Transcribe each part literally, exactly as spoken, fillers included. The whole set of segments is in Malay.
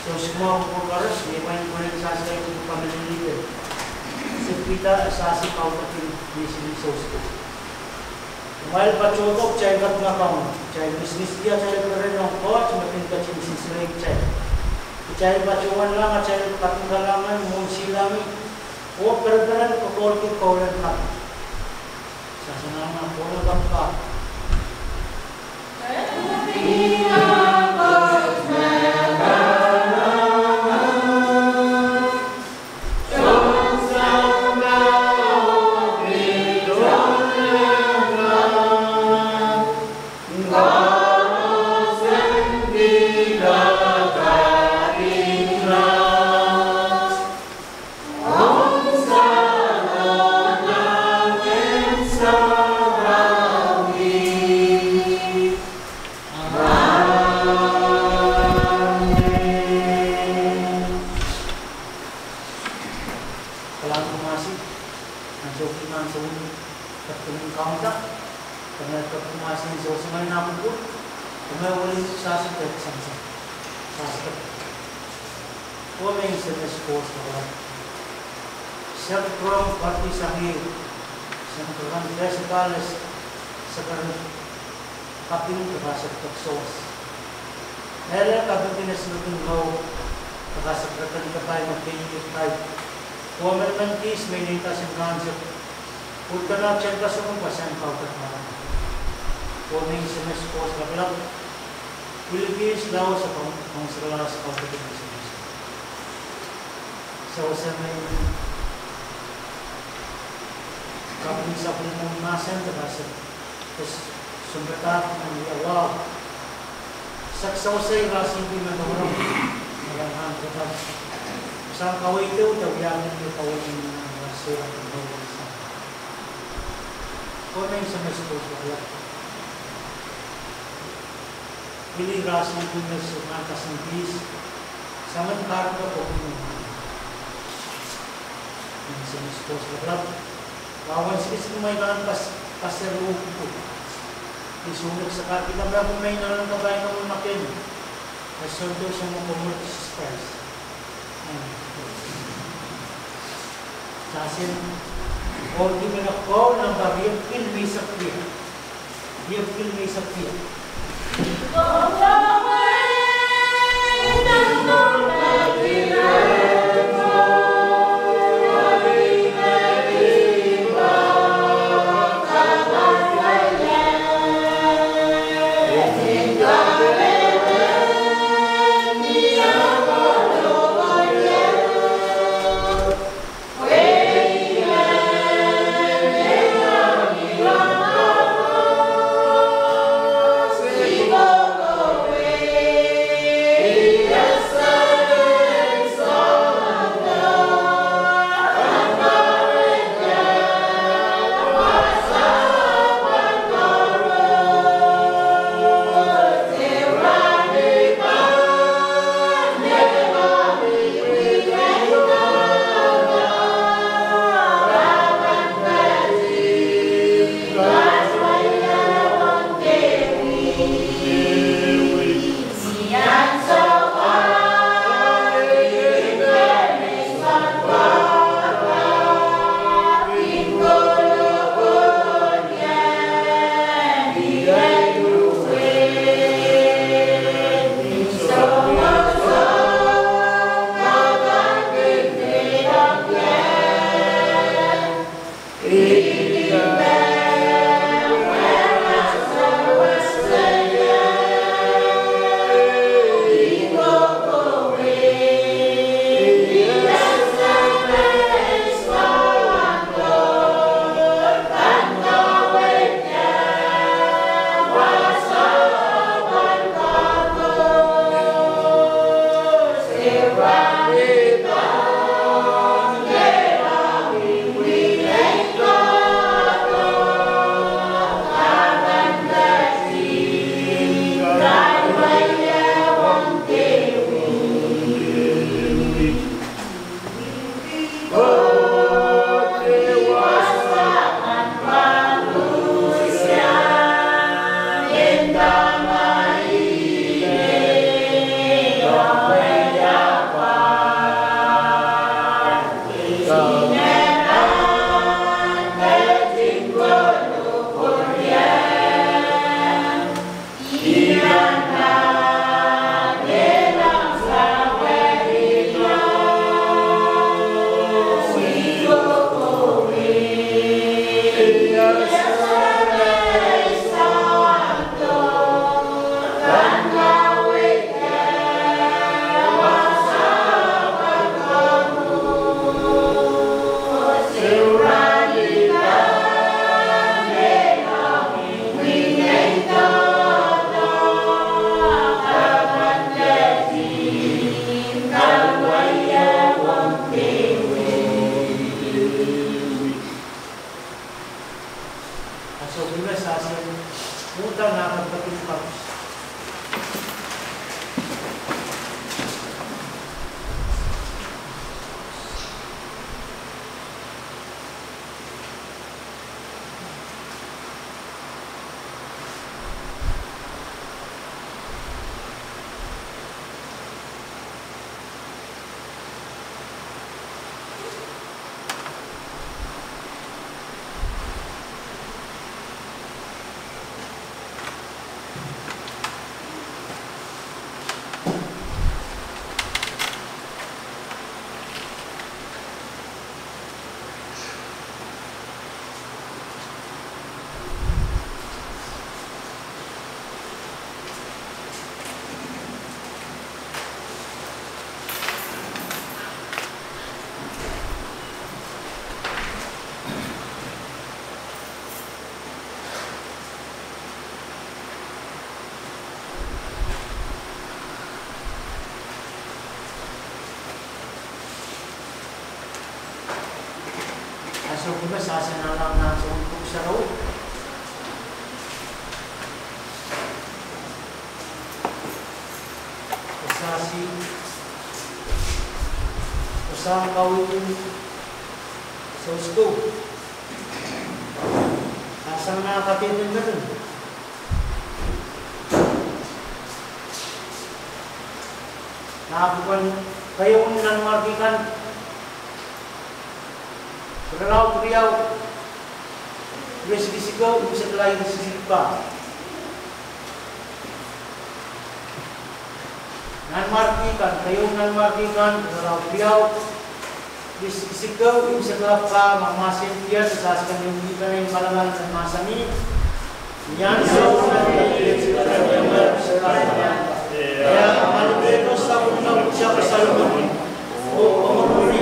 So semua perkara ni main boleh saya untuk kami leader. Sepita asasi kau tapi di sini sosial. Mail pacotok cai kat ngakang, cai bisnis dia cai keren nong coach makin kecil bisnis lain cai. Cai pacuan lang, cai katunggalangan, munsilami. Oh perberan kokol ki kaulan kat. Sasanama kola bangka. Pilih rasa punya semangka sempis, sangat karena kopi. Ini semua sport berapa? Lawan sedikit main dalam pas pasir rumput. Disuruh sekali kita berapa main dalam kebayang orang makin. Contoh semua komunitas spurs. Casin, orang di mana kau nampak dia film seperti dia film seperti. Go, go, kita nakagdating tapos. So, kung sasanalang na sa umpok sa road. Kasasi. Kasang kawin sa usto. Kasang nakakatinin na rin. Nakakupan kayo nang markikan. Pagkaraw, pagkaraw, bersih-bersihkau, bisa terlalu bersih-bersih. Nan markikan, kayo nan markikan, pagkaraw, pagkaraw, bersih-bersihkau, bisa terlalu memasin dia, sesaskan yung kita na yung malaman sa masa ni. Yan, so, kaya malubetos sa unang siya kasalunod. O, umapuri,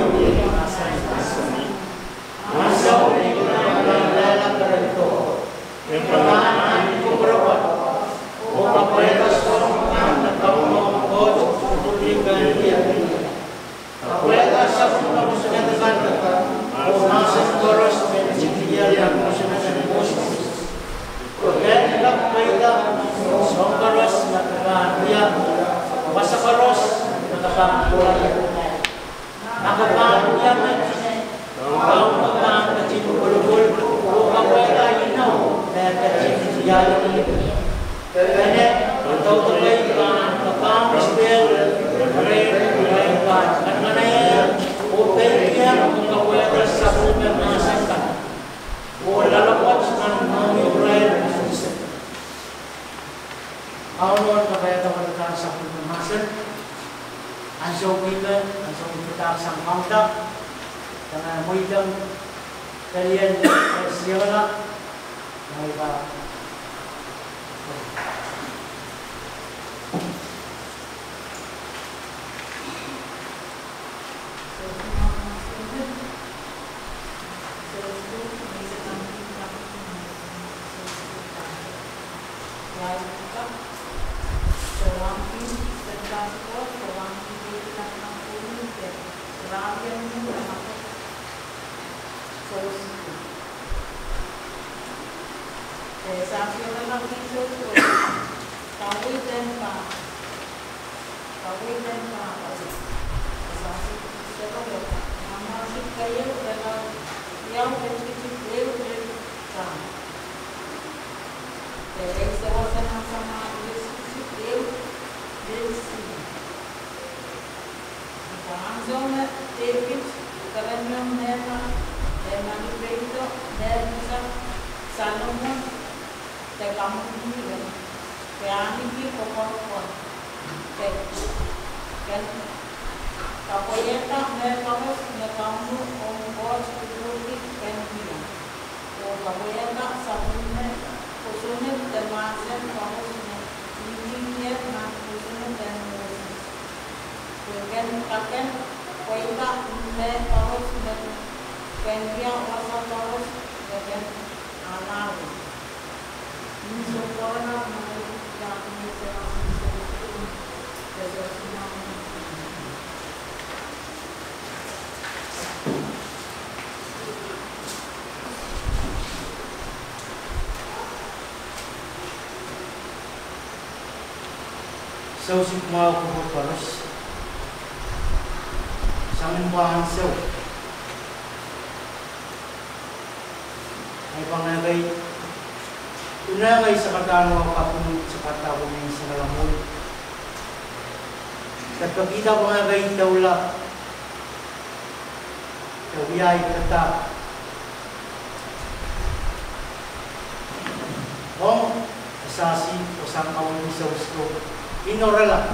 Masya Allah, itu. Kemana itu berapa? Oh, apa yang seorang tahu mau memberikan dia. Apa yang asal kita musuhnya tekan? Oh, masih terus menciptakan yang musuhnya dan musuh. Oke, kita kita songkaros tekan dia. Masa karos tekan bola dia. Nakapaan dia macam Kau memang kecil bulu-bulu, bukan mereka ino, dan kecil jalan ini. Karena atau terkaitan tentang istilah mereka, karena opennya untuk mereka sabun dan masakan. Bola lepas dengan mengurai proses. Awal kepada mereka sabun dan masak, ansur kita, ansur kita sang kontak. Karena muidang kalian siapa mereka Desafio dalam hidup kawin dan pak kawin dan pak desafio kita kalau mama sih kaya dalam yang berkecil dia berkecil dari seorang sama berkecil dia berkecil langsung David karena mereka memang itu mereka Salomon te kamu ini kan, yang ini pokok-pokok, kan, kapoyeta mereka harus kamu ongkos seperti kan dia, oh kapoyeta sabunnya, khususnya termasuk kamu ini dia nak khususnya dan kan kakek poyeta mereka harus kan dia asal harus kan amal. Ini sekolah yang Seu si kuma ko paras. Sangin bahan seu. Ay pangagay. Unagay sa katano ang kapunod sa katao ng sa kalamoy. At pagkita pangagay tawla. Tawiyay kata. Kung asasi o sang kawin sa gusto, inorala.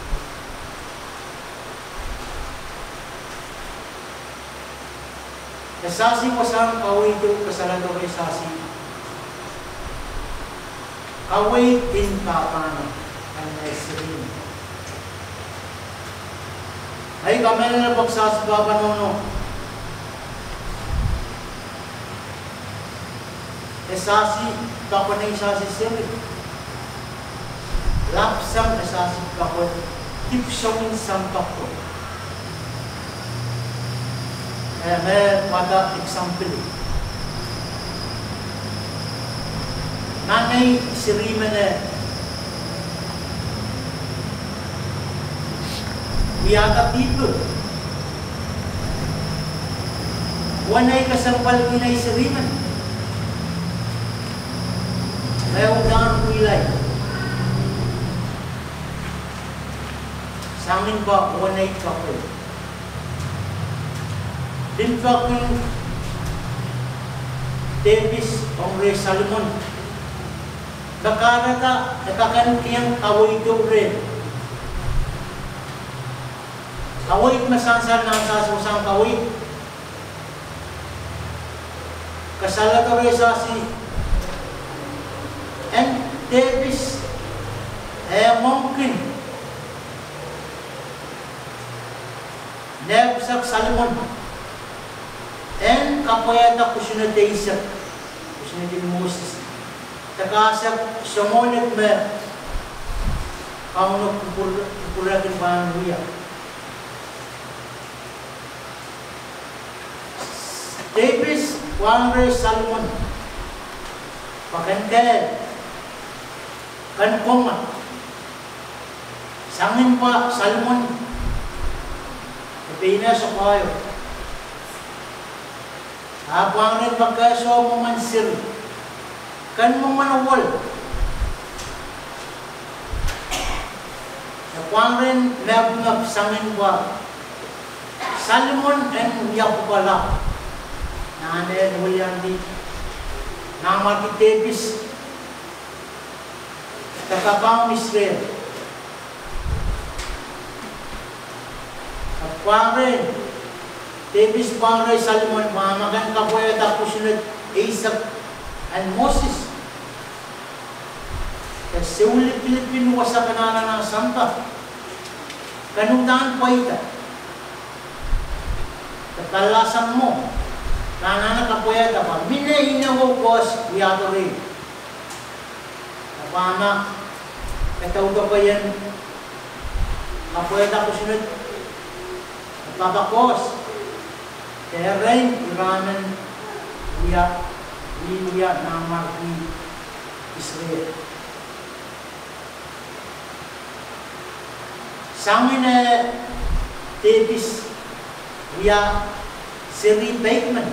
Asasi ko sang kawin ito kasalato kay asasi. Kawin din kapana ang naisirin. Ay kami na napagsasi babanono. Asasi kapon na isasi siri. Lapsang asasi kapon. Tipsyong isang kapon. Kaya may pada example. Nanay siri mana. Biyata people. Wanay kasampal kinay siri mana. Kaya udangan kulay. Sangin ba wanay kapal. Din pa kung Davis Ongre Salomon. Nakarata, nakakanutiyang kawoy dobre. Kawoy masansar ng sasusang kawoy. Kasala ka rin sa si and Davis ay mungkin Nebsak Salomon and kapayata kusunod na isa kusunod din Moses takasap sumunod me ang nagpupurakin pa ang huya Davis Wangre Salomon pakandel kan koma sangin pa Salmon kapina sa kayo habang rin magkaso mo mansir kan mo manawal habang rin nabungap sangin pa Salmon and Yakubala naanay William D namaki Davis kakabang Israel. At pangre, Davis pangre Salomon, mamagan kapoy at ako sunod Isaac and Moses. Kasi ulit Pilipino sa kanana ng Santa. Kanuntaan pa ita. Katalasan mo. Kanana kapoy at ako. Minahinaw ko sa wiyato rin. Kapama. Kataw ka pa yan, kapweta ko sunod, nagpapakos. Kaya rin, iranan, uya, uya na marki Israel. Sangin na Davis, uya, Siri Bakeman.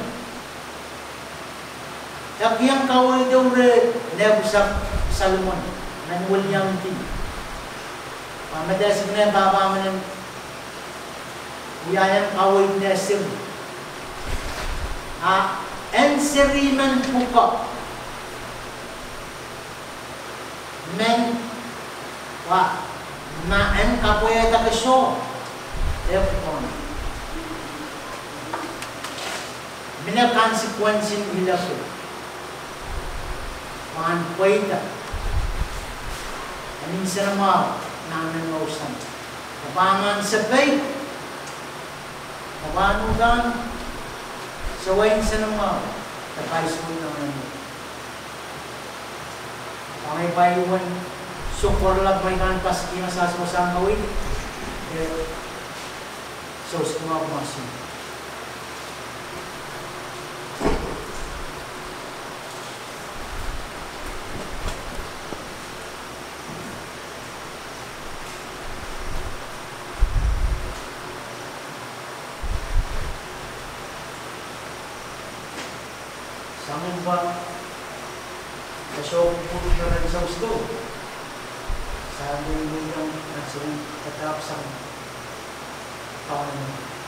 Kaya kawal daw rin, Nebsak Salomon. Dan William T. Pamada sebenarnya bapa mana wilayah kawin nasir. Ah, enseriman buka. Men, wah, ma en kapoya tak kesho. Tepon. Mina konsekuensi hidup. Man poita. Minsan naman, nananausan. Kapangan sabay. Kapanugan. Sawain sa naman. Kapais mo naman. Pangipayuan. Sukor lang may kanpas kinasas mo sa kawin. So, sa mga kumasin. Sangin ba? Kasyo po na rin sa gusto. Sabi mo yung nagsiring katapos ang taon.